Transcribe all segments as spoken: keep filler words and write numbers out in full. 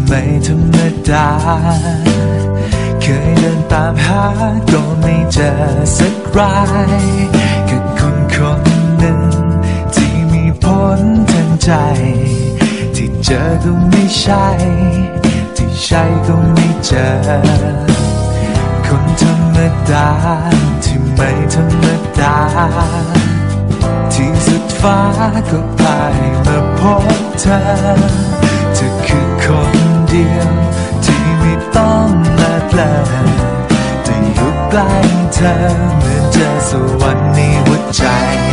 ไม่ธรรมดาเคยเดินตามหาก็ไม่เจอสักรายกับคนคนหนึ่งที่มีผลทางใจที่เจอก็ไม่ใช่ที่ใช่ก็ไม่เจอคนธรรมดาที่ไม่ธรรมดาที่สุดฟ้าก็พาให้มาพบเธอเธอคือคนเดียวที่ไม่ต้องลาเพลินแต่อยู่ใกล้เธอเหมือนเจอสวรรค์ในหัวใจ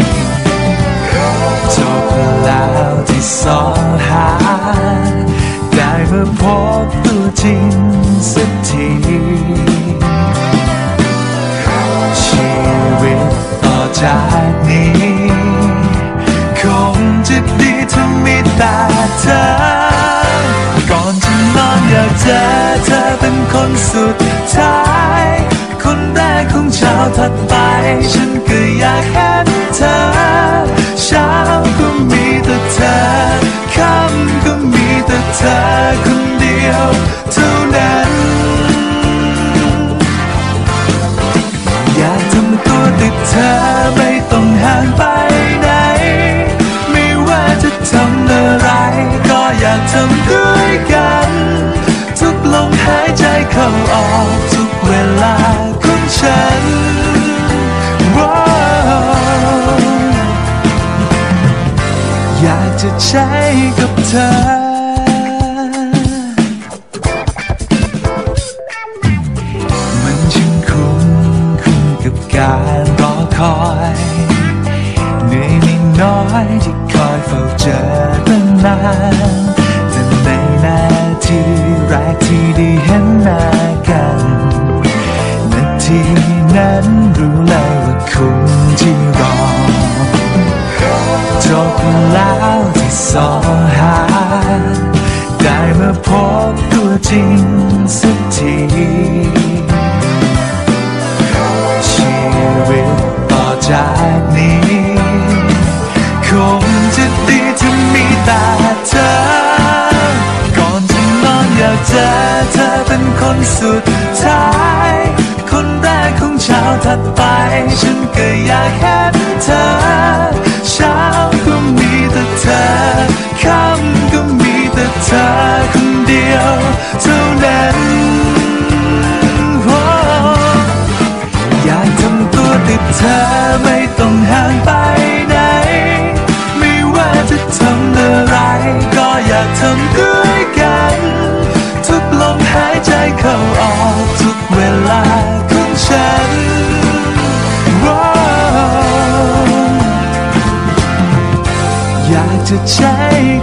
จบแล้วที่สองหาได้มาพบตัวจริงสักทีชีวิตต่อจากนี้คงจะดีถ้ามีแต่เธอก่อนจะนอนอยากเจอเธอเป็นคนสุดท้ายคนแรกของเช้าถัดไปฉันก็อยากเห็นเธอเช้าก็มีแต่เธอค่ำก็มีแต่เธอคนเดียวเท่านั้นอยากทำตัวติดเธอไม่ต้องห่างไปไหนไม่ว่าจะทำอะไรก็อยากทำด้วยกันทุกลมหายใจเข้าออกทุกเวลาของฉันอยากจะใช้กับเธอมันช่างคุ้มคุ้มกับการรอคอยเหนื่อยนิดน้อยที่คอยเฝ้าเจอตั้งนานแต่ในนาทีแรกที่ได้เห็นหน้ากันนาทีนั้นรู้เลยว่าคุ้มที่รอจบแล้วที่สองหาได้มาพบตัวจริงสักทีชีวิตต่อจากนี้คงจะดีถ้ามีแต่เธอก่อนจะนอนอยากเจอเธอเป็นคนสุดท้ายคนแรกของเช้าถัดไปฉันก็อยากเห็นเธอเช้าก็มีแต่เธอค่ำก็มีแต่เธอคนเดียวเท่านั้นอยากทำตัวติดเธอไม่ต้องห่างไปไหนไม่ว่าจะทำอะไรก็อยากทำด้วยกันทุกลมหายใจเข้าออกทุกเวลาของฉันอยากจะใช้